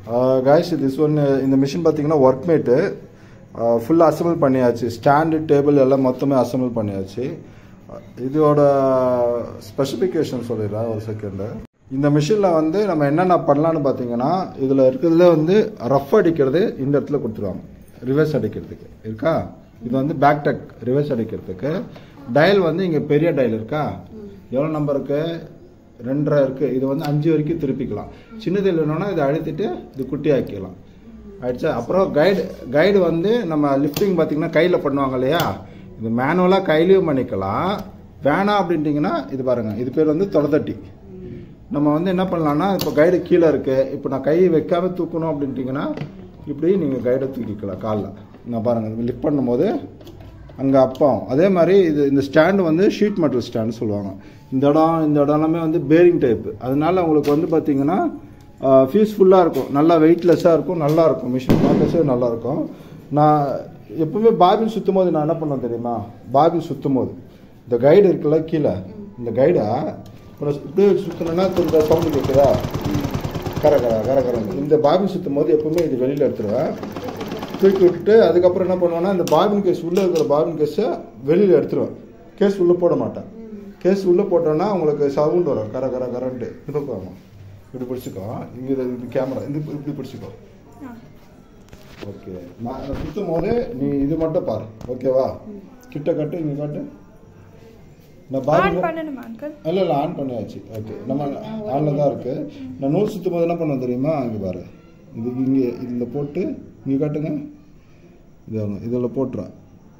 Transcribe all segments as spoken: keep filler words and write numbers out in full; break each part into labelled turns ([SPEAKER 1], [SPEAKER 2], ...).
[SPEAKER 1] Guys this one இந்த machine பார்த்தீங்கன்னா work மேட்டு ஃபுல்லாக அசம்பிள் பண்ணியாச்சு. ஸ்டாண்டு டேபிள் எல்லாம் மொத்தமே அசம்பிள் பண்ணியாச்சு. இதோட ஸ்பெசிஃபிகேஷன் சொல்லிடுறேன் ஒரு செகண்டு. இந்த மிஷினில் வந்து நம்ம என்னென்ன பண்ணலான்னு பார்த்தீங்கன்னா, இதில் இருக்கிறதுல வந்து ரஃப் அடிக்கிறது இந்த இடத்துல கொடுத்துருவாங்க, ரிவர்ஸ் அடிக்கிறதுக்கு இருக்கா. இது வந்து பேக் டக் ரிவர்ஸ் அடிக்கிறதுக்கு. டயல் வந்து இங்கே பெரிய டயல் இருக்கா, எவ்வளோ நம்பருக்கு ரெண்டரை இருக்குது. இது வந்து அஞ்சு வரைக்கும் திருப்பிக்கலாம். சின்னது இல்லைன்னா இதை அழுத்திட்டு இது குட்டி ஆக்கிக்கலாம் ஆயிடுச்சா. அப்புறம் கைடு கைடு வந்து நம்ம லிஃப்டிங் பார்த்திங்கன்னா கையில் பண்ணுவாங்க இல்லையா, இது மேனுவலாக கையிலையும் பண்ணிக்கலாம். வேணாம் அப்படின்ட்டிங்கன்னா இது பாருங்கள், இது பேர் வந்து தொலைத்தட்டி. நம்ம வந்து என்ன பண்ணலான்னா, இப்போ கைடு கீழே இருக்குது, இப்போ நான் கை வைக்காமல் தூக்கணும் அப்படின்ட்டிங்கன்னா இப்படி நீங்கள் கைடை தூக்கிக்கலாம் காலில். நான் பாருங்கள் லிஃப்ட் பண்ணும்போது அங்கே அப்பம். அதே மாதிரி இது இந்த ஸ்டாண்டு வந்து ஷீட் மெட்டல் ஸ்டாண்டு சொல்லுவாங்க. இந்த இடம் இந்த இடம் எல்லாமே வந்து பேரிங் டைப்பு. அதனால உங்களுக்கு வந்து பார்த்தீங்கன்னா பீஸ்ஃபுல்லாக இருக்கும், நல்லா வெயிட்லெஸ்ஸாக இருக்கும், நல்லாயிருக்கும். மிஷின் பார்க்கவே நல்லாயிருக்கும். நான் எப்பவுமே பாபின் சுற்றும் போது நான் என்ன பண்ணுவேன் தெரியுமா, பாபின் சுற்றும் போது இந்த கைடு இருக்குல்ல கீழே, இந்த கைடை இப்படியே சுற்றினோன்னா கொஞ்சம் சவுண்டு கேட்குதா, கர கர கர கர இந்த பாபின் சுற்றும் போது எப்பவுமே இது வெளியில் எடுத்துருவேன், தூக்கி விட்டுட்டு அதுக்கப்புறம் என்ன பண்ணுவேன்னா, இந்த பாபின் கேஸ் உள்ளே இருக்கிற பாபின் கேஸை வெளியில் எடுத்துருவேன். கேஸ் உள்ளே போட மாட்டேன். கேஸ் உள்ளே போட்டோன்னா உங்களுக்கு சவுண்ட் வரும், கர கர கரண்ட்டு. இது போகும், இப்படி பிடிச்சிக்கோ, இங்கே இது கேமரா இந்த இப்படி பிடிச்சிக்கோ. ஓகே, நான் சுற்றும் போது நீ இது மட்டும் பாரு, ஓகேவா. கிட்ட கட்டு, இங்கே காட்டு. நான் பாபின் இல்லை இல்லை ஆன் பண்ணியாச்சு. ஓகே, நம்ம ஆனில் தான் இருக்குது. நான் நூல் சுற்றும் போது என்ன பண்ணுவேன் தெரியுமா, இங்கே பாரு, இது இங்கே இதில் போட்டு இங்கே காட்டுங்க, இது இதில் போட்டுறேன்.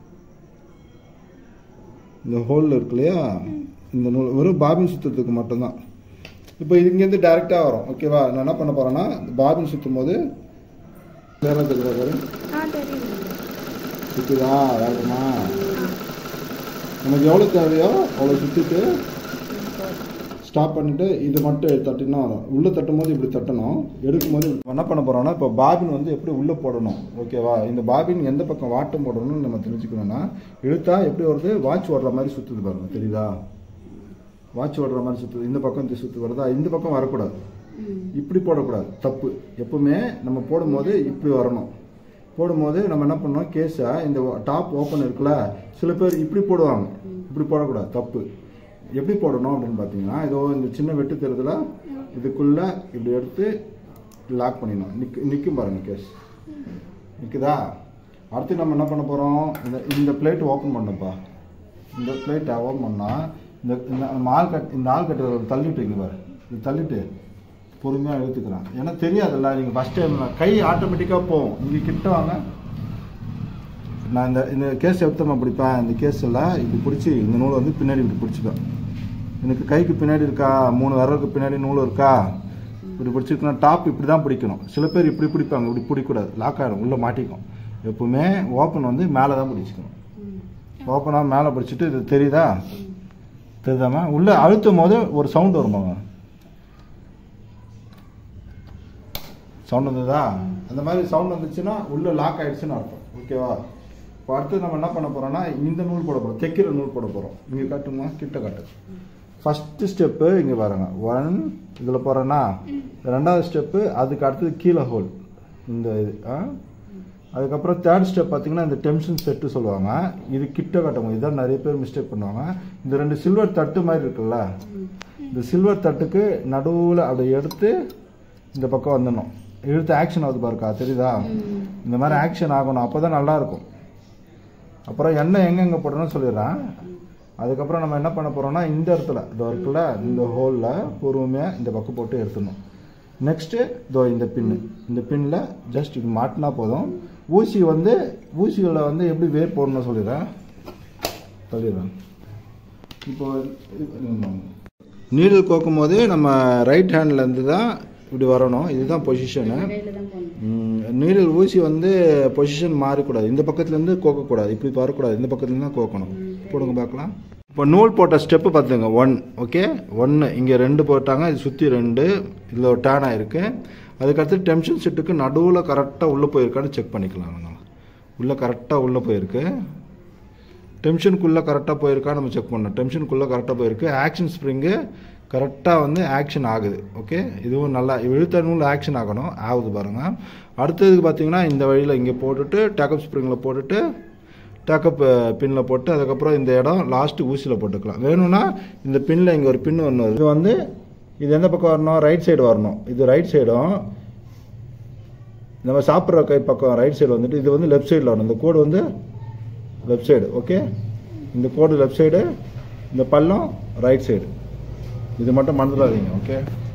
[SPEAKER 1] இந்த ஹோலில் இருக்கு இல்லையா, இந்த நூல் வெறும் பாபின் சுற்றத்துக்கு மட்டும்தான். இப்போ இது இங்கேருந்து டைரெக்டாக வரும், ஓகேவா. நான் என்ன பண்ண போகிறேன்னா, பாபின் சுற்றும் போது வேறு தெரியாது சுற்றுதா வேகமா, நமக்கு எவ்வளோ தேவையோ அவ்வளோ சுற்றிட்டு ஸ்டாப் பண்ணிவிட்டு இது மட்டும் தட்டினா வரும். உள்ளே தட்டும் போது இப்படி தட்டணும், எடுக்கும் போது என்ன பண்ண போகிறோம்னா, இப்போ பாபின் வந்து எப்படி உள்ளே போடணும், ஓகேவா. இந்த பாபின் எந்த பக்கம் வாட்டம் போடணும்னு நம்ம தெரிஞ்சுக்கணும்னா, இழுத்தா எப்படி வருது, வாட்ச் ஓடுற மாதிரி சுற்றுது பாருங்க, தெரியுதா. வாட்ச் ஓடுற மாதிரி சுற்றுது, இந்த பக்கம் சுற்று வருதா, இந்த பக்கம் வரக்கூடாது, இப்படி போடக்கூடாது, தப்பு. எப்பவுமே நம்ம போடும்போது இப்படி வரணும். போடும்போது நம்ம என்ன பண்ணோம், கேஸை இந்த டாப் ஓப்பன் இருக்குல்ல, சில பேர் இப்படி போடுவாங்க, இப்படி போடக்கூடாது, தப்பு. எப்படி போடணும் அப்படின்னு பார்த்தீங்கன்னா, இதோ இந்த சின்ன வெட்டு தெரியுதுல, இதுக்குள்ளே இப்படி எடுத்து லாக் பண்ணிடணும். நிற்க நிற்கும் பாருங்கள், கேஸ் நிற்குதா. அடுத்து நம்ம என்ன பண்ண போகிறோம், இந்த இந்த பிளேட் ஓப்பன் பண்ணப்பா. இந்த பிளேட்டை ஓப்பன் பண்ணால் இந்த இந்த ஆள் கட் இந்த ஆள் கட்டு தள்ளிட்டு இங்கே பாரு, இது தள்ளிட்டு பொறுமையாக இழுத்துக்கிறேன். ஏன்னா தெரியாதுல்ல, நீங்கள் ஃபஸ்ட் டைம் கை ஆட்டோமேட்டிக்காக போகும். இங்கே கிட்ட வாங்க, நான் இந்த இந்த கேஸ் எடுத்தமா பிடிப்பேன். இந்த கேஸில் இப்படி பிடிச்சி இந்த நூலை வந்து பின்னாடி இப்படி பிடிச்சிப்பேன். எனக்கு கைக்கு பின்னாடி இருக்கா, மூணு விரலுக்கு பின்னாடி நூல் இருக்கா, இப்படி பிடிச்சிருக்குன்னா டாப் இப்படி தான் பிடிக்கணும். சில பேர் இப்படி பிடிப்பாங்க, இப்படி பிடிக்கூடாது, லாக் ஆகிடும், உள்ளே மாட்டிக்கும். எப்பவுமே ஓப்பன் வந்து மேலே தான் பிடிச்சிக்கணும். ஓப்பனாக மேலே பிடிச்சிட்டு, இது தெரியுதா தெரியுதாமா, உள்ளே அழுத்தும் போது ஒரு சவுண்ட் வருமாங்க, சவுண்ட் வந்ததா, அந்த மாதிரி சவுண்ட் வந்துச்சுன்னா உள்ளே லாக் ஆகிடுச்சுன்னு அர்த்தம், ஓகேவா. இப்போ அடுத்து நம்ம என்ன பண்ண போகிறோம்னா, இந்த நூல் போட போகிறோம், தைக்கிற நூல் போட போகிறோம். இங்கே காட்டுமா, கிட்ட காட்டு. ஃபஸ்ட்டு ஸ்டெப்பு இங்கே பாருங்க, ஒன் இதில் போகிறேன்னா, ரெண்டாவது ஸ்டெப்பு அதுக்கு அடுத்தது கீழே ஹோல் இந்த இது. அதுக்கப்புறம் தேர்ட் ஸ்டெப் பார்த்தீங்கன்னா இந்த டென்ஷன் செட்டு சொல்லுவாங்க, இது கிட்ட காட்டுங்க. இதுதான் நிறைய பேர் மிஸ்டேக் பண்ணுவாங்க. இந்த ரெண்டு சில்வர் தட்டு மாதிரி இருக்குல்ல, இந்த சில்வர் தட்டுக்கு நடுவில் அதை எடுத்து இந்த பக்கம் வந்துடணும். இழுத்து ஆக்ஷன் ஆகுது பாருக்கா, தெரியுதா. இந்த மாதிரி ஆக்ஷன் ஆகணும், அப்போ தான் நல்லாயிருக்கும். அப்புறம் எண்ணெய் எங்கெங்கே போடணும்னு சொல்லிடுறேன். அதுக்கப்புறம் நம்ம என்ன பண்ண போகிறோம்னா, இந்த இடத்துல இந்த இருக்குல்ல, இந்த ஹோலில் பொறுமையாக இந்த பக்கம் போட்டு எடுத்துடணும். நெக்ஸ்ட்டு இதோ இந்த பின்னு, இந்த பின்னில் ஜஸ்ட் இது மாட்டினா போதும். ஊசி வந்து ஊசிகளை வந்து எப்படி வேர் போடணும்னு சொல்லிடுறேன், சொல்லிடுறேன். இப்போ நீடில் கோக்கும் போது நம்ம ரைட் ஹேண்ட்லேருந்து தான் இப்படி வரணும், இதுதான் பொசிஷனு. நீடில் ஊசி வந்து பொசிஷன் மாறக்கூடாது, இந்த பக்கத்துலேருந்து கோக்கக்கூடாது, இப்படி வரக்கூடாது, இந்த பக்கத்துலேருந்து தான் கோக்கணும். போடுங்க பார்க்கலாம். இப்போ நூல் போட்ட ஸ்டெப்பு பார்த்துங்க, ஒன் ஓகே, ஒன்று இங்கே ரெண்டு போட்டாங்க, இது சுற்றி ரெண்டு, இதில் ஒரு டேன் ஆகிருக்கு. அதுக்கடுத்து டென்ஷன் செட்டுக்கு நடுவில் கரெக்டாக உள்ளே போயிருக்கான்னு செக் பண்ணிக்கலாம். நம்ம உள்ளே கரெக்டாக உள்ளே போயிருக்கு. டென்ஷனுக்குள்ளே கரெக்டாக போயிருக்கா நம்ம செக் பண்ணணும். டென்ஷனுக்குள்ளே கரெக்டாக போயிருக்கு. ஆக்ஷன் ஸ்ப்ரிங்கு கரெக்டாக வந்து ஆக்ஷன் ஆகுது. ஓகே, இதுவும் நல்லா இழுத்த நூல் ஆக்ஷன் ஆகணும், ஆகுது பாருங்கள். அடுத்ததுக்கு பார்த்தீங்கன்னா இந்த வழியில் இங்கே போட்டுட்டு டேக்கப் ஸ்ப்ரிங்கில் போட்டுட்டு டேக்கப் பின்னில் போட்டு அதுக்கப்புறம் இந்த இடம் லாஸ்ட்டு ஊசியில் போட்டுக்கலாம். வேணும்னா இந்த பின்னில் இங்கே ஒரு பின் ஒன்று இது வந்து இது எந்த பக்கம் வரணும், ரைட் சைடு வரணும். இது ரைட் சைடும் நம்ம சாப்பிட்ற கை பக்கம் ரைட் சைடு வந்துட்டு இது வந்து லெஃப்ட் சைடில் வரணும். இந்த கோடு வந்து லெஃப்ட் சைடு. ஓகே, இந்த கோடு லெஃப்ட் சைடு, இந்த பள்ளம் ரைட் சைடு. இது மட்டும் மறந்துடாதீங்க. ஓகே,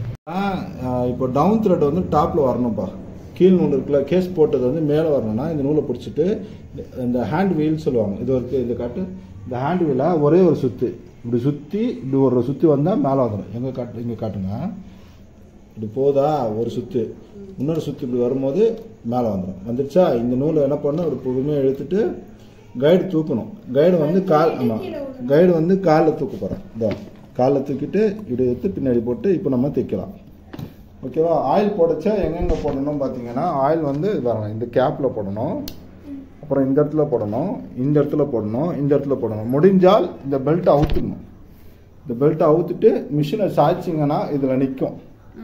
[SPEAKER 1] இப்போ டவுன் த்ரெட் வந்து டாப்பில் வரணும்ப்பா. கீழ் நூல் இருக்குல்ல, கேஸ் போட்டது வந்து மேலே வரணும்னா இந்த நூலை பிடிச்சிட்டு இந்த ஹேண்ட் வீல் சொல்லுவாங்க, இது ஒரு இது காட்டு, இந்த ஹேண்ட் வீலை ஒரே ஒரு சுற்று இப்படி சுற்றி இப்படி ஒரு சுற்றி வந்தால் மேலே வந்துடும். எங்கே காட்டு, இங்கே காட்டுங்க, இப்படி போதா ஒரு சுற்று, இன்னொரு சுற்று இப்படி வரும்போது மேலே வந்துடும். வந்துடுச்சா? இந்த நூலை என்ன பண்ணணும், ஒரு பொறுமையாக இழுத்துட்டு கைடு தூக்கணும். கைடு வந்து கால், ஆமாம், கைடு வந்து காலில் தூக்க போகிறேன். இதோ காலில் தூக்கிட்டு இப்படி எடுத்து பின்னாடி போட்டு இப்போ நம்ம தைக்கலாம். ஓகேவா? ஆயில் போடச்சா எங்கெங்கே போடணும் பார்த்தீங்கன்னா, ஆயில் வந்து பாருங்க இந்த கேப்பில் போடணும், அப்புறம் இந்த இடத்துல போடணும், இந்த இடத்துல போடணும், இந்த இடத்துல போடணும். முடிஞ்சால் இந்த பெல்ட்டை அவுத்துக்கணும். இந்த பெல்ட்டை அவுத்துட்டு மிஷினை சாய்ச்சிங்கன்னா இதில் நிற்கும்.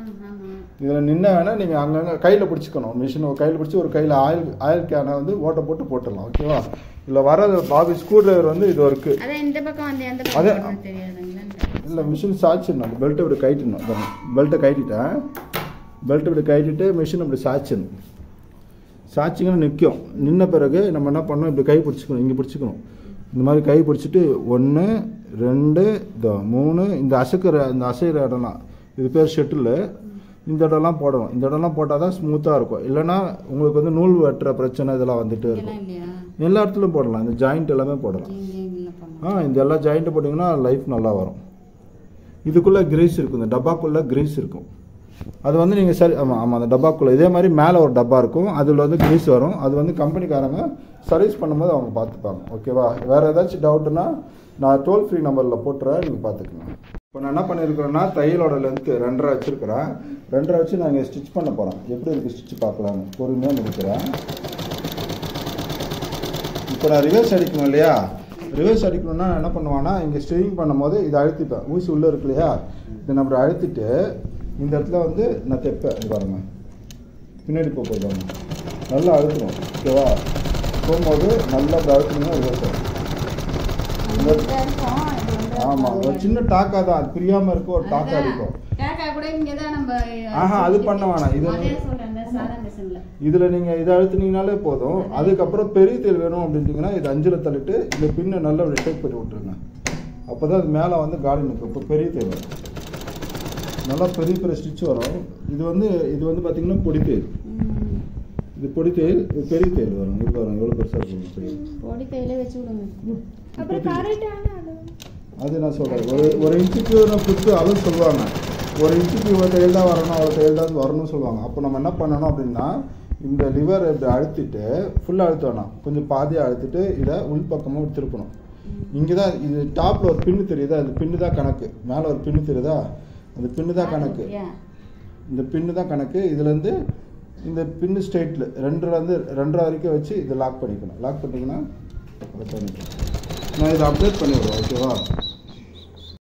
[SPEAKER 1] இதில் நின்ன வேணால் நீங்கள் அங்கங்கே கையில் பிடிச்சிக்கணும். மிஷினை கையில் பிடிச்சி ஒரு கையில் ஆயில் ஆயில் கேனை வந்து ஓட்டை போட்டு போட்டுடலாம். ஓகேவா? இதில் வர பாபி ஸ்க்ரூ டிரைவர் வந்து இது இருக்கு. அதே இல்லை, மிஷின் சாய்ச்சிடணும். அந்த பெல்ட்டை இப்படி கைட்டிடணும். பெல்ட்டை கைட்டிட்டேன், பெல்ட்டை இப்படி கைட்டிட்டு மிஷின் இப்படி சாய்ச்சிடணும். சாய்ச்சிங்கன்னா நிற்கும். நின்ன பிறகு நம்ம என்ன பண்ணணும், இப்படி கை பிடிச்சிக்கணும், இங்கே பிடிச்சிக்கணும். இந்த மாதிரி கை பிடிச்சிட்டு ஒன்று ரெண்டு இதோ மூணு, இந்த அசைக்கிற இந்த அசைகிற இடம்லாம் இது பேர் ஷெட்டில். இந்த இடம்லாம் போடணும். இந்த இடம்லாம் போட்டால் தான் ஸ்மூத்தாக இருக்கும். இல்லைனா உங்களுக்கு வந்து நூல் வெட்டுற பிரச்சனை இதெல்லாம் வந்துட்டு இருக்கும். எல்லா இடத்துலையும் போடலாம், இந்த ஜாயிண்ட் எல்லாமே போடலாம். ஆ, இந்த எல்லா ஜாயிண்ட்டு போட்டிங்கன்னா லைஃப் நல்லா வரும். இதுக்குள்ளே கிரீஸ் இருக்கும், இந்த டப்பாக்குள்ளே கிரீஸ் இருக்கும். அது வந்து நீங்கள் சரி, ஆமாம் ஆமாம், அந்த டப்பாக்குள்ளே இதே மாதிரி மேலே ஒரு டப்பா இருக்கும், அதில் வந்து கிரீஸ் வரும். அது வந்து கம்பெனிக்காரங்க சர்வீஸ் பண்ணும்போது அவங்க பார்த்துப்பாங்க. ஓகேவா? வேறு ஏதாச்சும் டவுட்டுன்னா நான் டோல் ஃப்ரீ நம்பரில் போட்டுறேன், நீங்கள் பார்த்துக்கணும். இப்போ நான் என்ன பண்ணியிருக்கிறேன்னா, தையலோட லென்த்து ரெண்டரை வச்சுருக்கிறேன். ரெண்டரை வச்சு நான் இங்கே ஸ்டிச் பண்ண போகிறேன். எப்படி இருக்குது ஸ்டிச் பார்க்கலான்னு பொறுமையாக முடிக்கிறேன். இப்போ நான் ரிவர்ஸ் அடிக்கணும் இல்லையா? ரிவர்ஸ் அடிக்கணும்னா என்ன பண்ணுவான்னா, இங்கே ஸ்டிச்சிங் பண்ணும்போது இதை அழுத்திப்பேன். ஊசி உள்ளே இருக்கு இல்லையா, இதை நம்ம அழுத்திட்டு இந்த இடத்துல வந்து நான் தைப்பேன். இது பாருங்க, பின்னாடி போக நல்லா அழுத்தணும். ஓகேவா? போகும்போது நல்லா அழுத்தணும்னா ரிவர்ஸ் ஆகும். ஆமாம், ஒரு சின்ன டாக்கா தான், அது பிரியாமல் இருக்கும், ஒரு டாக்கா அடிக்கும். ஆஹா, அது பண்ண வேணாம். இது இதில் நீங்கள் இதை அழுத்தினீங்கனாலே போதும். அதுக்கப்புறம் பெரிய தையல் வேணும் அப்படின்ட்டிங்கன்னா இது அஞ்சில் தள்ளிட்டு இந்த பின்னை நல்லா டேக் பண்ணி விட்டுருங்க. அப்போ தான் அது மேலே வந்து காடி நிற்கும். இப்போ பெரிய தையல் வரும், நல்லா பெரிய பெரிய ஸ்டிச் வரும். இது வந்து இது வந்து பார்த்தீங்கன்னா பொடி தையல். இது பொடி தையல், இது பெரிய தையல் வரும். இது வரும் எவ்வளோ பெருசாக இருக்கும். பொடி தையலே வச்சு விடுங்க. அது நான் சொல்கிறேன், ஒரு ஒரு இன்ச்சுக்கு நான் கொடுத்து அளவு சொல்லுவாங்க. ஒரு இன்ச்சுக்கு இவ்வளோ தையல் தான் வரணும், அவ்வளோ தையல் தான் வரணும்னு சொல்லுவாங்க. அப்போ நம்ம என்ன பண்ணணும் அப்படின்னா, இந்த லிவர் இப்படி அழுத்திட்டு ஃபுல்லாக அழுத்த வேணாம், கொஞ்சம் பாதியாக அழுத்திட்டு இதை உள் பக்கமாக திருப்பணும். இங்கே தான் இது டாப்பில் ஒரு பின்னு தெரியுதா, இந்த பின்னு தான் கணக்கு. மேலே ஒரு பின்னு தெரியுதா, அந்த பின்னு தான் கணக்கு. இந்த பின்னு தான் கணக்கு. இதுலேருந்து இந்த பின்னு ஸ்ட்ரெயிட்டில் ரெண்டரைலேருந்து ரெண்டரை வரைக்கும் வச்சு இதை லாக் பண்ணிக்கணும். லாக் பண்ணிங்கன்னா நான் இதை அப்டேட் பண்ணிவிடுவேன். ஓகேவா?